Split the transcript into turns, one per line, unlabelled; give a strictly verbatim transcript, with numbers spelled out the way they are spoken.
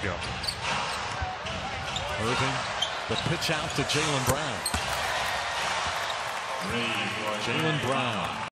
go.
Irving, the pitch out to Jaylen Brown. Jaylen Brown